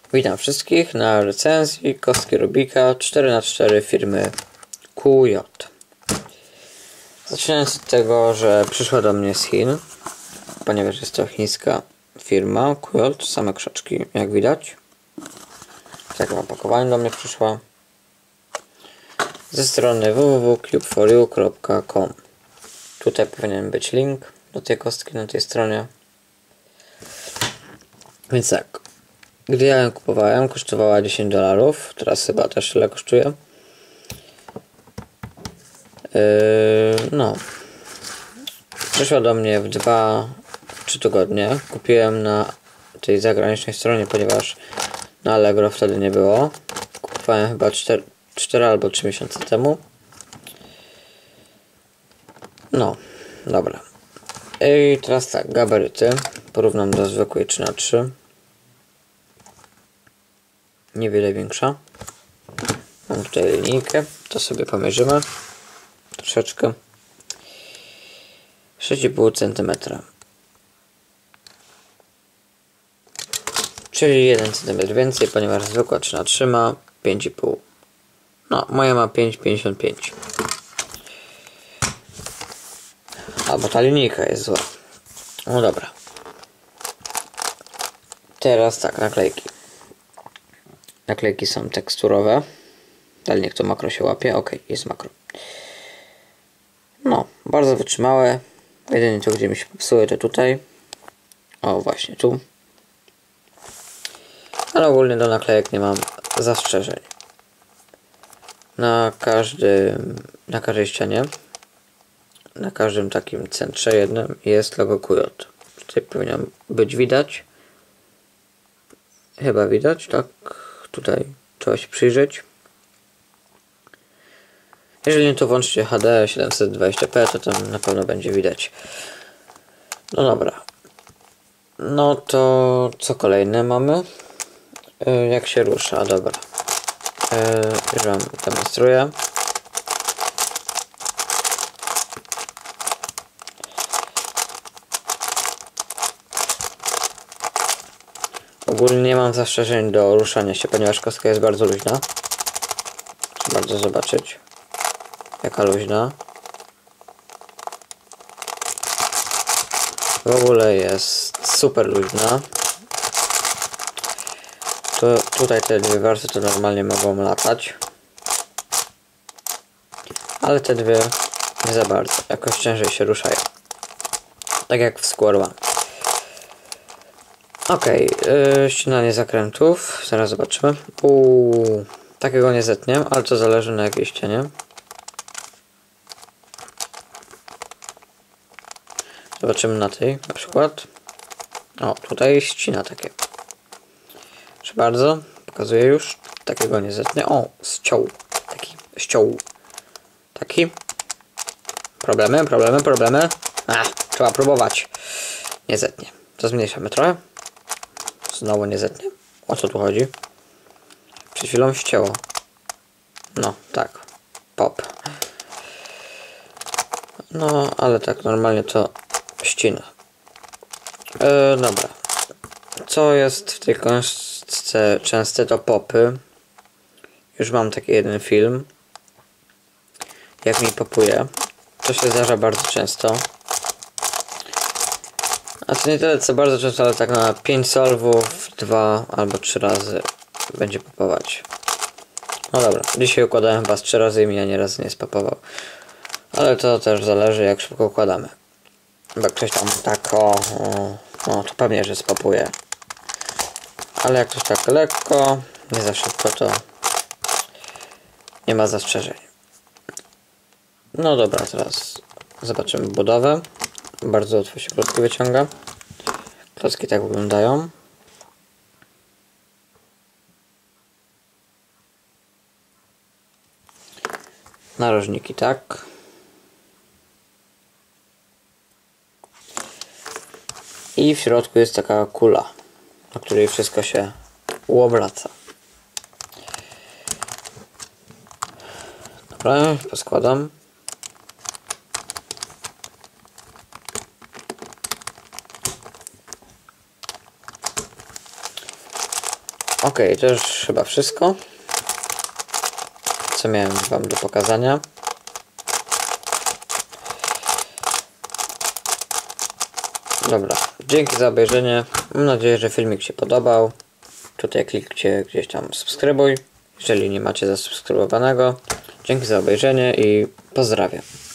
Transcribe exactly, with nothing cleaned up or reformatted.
Witam wszystkich na recenzji kostki Rubika cztery na cztery firmy Q J. Zaczynając od tego, że przyszła do mnie z Chin, ponieważ jest to chińska firma Q J, same krzaczki jak widać. W takim opakowaniu do mnie przyszła ze strony w w w kropka cube for you kropka com. Tutaj powinien być link do tej kostki na tej stronie. Więc tak, gdy ja ją kupowałem, kosztowała dziesięć dolarów, teraz chyba też tyle kosztuje. Yy, no, przyszła do mnie w dwa trzy tygodnie. Kupiłem na tej zagranicznej stronie, ponieważ na Allegro wtedy nie było. Kupowałem chyba cztery albo trzy miesiące temu. No, dobra. I teraz tak, gabaryty porównam do zwykłej trzy na trzy. Niewiele większa. Mam tutaj linijkę, to sobie pomierzymy troszeczkę. sześć i pół centymetra, czyli jeden centymetr więcej, ponieważ zwykła trzy na trzy ma pięć i pół. No, moja ma pięć przecinek pięćdziesiąt pięć. Albo ta linijka jest zła. No dobra. Teraz tak, naklejki. Naklejki są teksturowe. Ale niech to makro się łapie. Ok, jest makro. No, bardzo wytrzymałe. Jedynie to, gdzie mi się popsuły, to tutaj. O, właśnie tu. Ale ogólnie do naklejek nie mam zastrzeżeń. Na każdym, na każdej ścianie, na każdym takim centrze jednym jest logo Q J. Tutaj powinno być widać. Chyba widać, tak? Tutaj trzeba się przyjrzeć. Jeżeli nie, to włączcie H D siedemset dwadzieścia p, to tam na pewno będzie widać. No dobra. No to co kolejne mamy? Yy, jak się rusza? Dobra. Yy, już wam demonstruję. Ogólnie nie mam zastrzeżeń do ruszania się, ponieważ kostka jest bardzo luźna. Bardzo zobaczyć, jaka luźna. W ogóle jest super luźna. Tu, tutaj te dwie warstwy to normalnie mogą latać. Ale te dwie nie za bardzo. Jakoś ciężej się ruszają. Tak jak w Square One. Ok, yy, ścinanie zakrętów. Zaraz zobaczymy. Uuu, takiego nie zetniem, ale to zależy na jakiej ścianie. Zobaczymy na tej na przykład. O, tutaj ścina takie. Proszę bardzo, pokazuję już. Takiego nie zetnę. O, ściął. Taki ściął. Taki. Problemy, problemy, problemy. A, trzeba próbować. Nie zetnie. To zmniejszamy trochę. Znowu nie zetnie. O co tu chodzi? Przed chwilą ścięło. No, tak. Pop. No, ale tak normalnie to ścina. E, dobra. Co jest w tej kostce częste, to popy. Już mam taki jeden film. Jak mi popuje. To się zdarza bardzo często. A to nie tyle co bardzo często, ale tak na pięć solwów dwa albo trzy razy będzie popować. No dobra, dzisiaj układałem chyba z trzy razy i mi ani razu nie spapował. Ale to też zależy, jak szybko układamy. Bo ktoś tam tak o, o no to pewnie, że spapuje. Ale jak ktoś tak lekko, nie za szybko, to nie ma zastrzeżeń. No dobra, teraz zobaczymy budowę. Bardzo łatwo się klocki wyciąga. Klocki tak wyglądają. Narożniki tak. I w środku jest taka kula, na której wszystko się uobraca. Dobra, poskładam. Ok, to już chyba wszystko, co miałem wam do pokazania. Dobra, dzięki za obejrzenie. Mam nadzieję, że filmik się podobał. Tutaj kliknijcie gdzieś tam subskrybuj, jeżeli nie macie zasubskrybowanego. Dzięki za obejrzenie i pozdrawiam.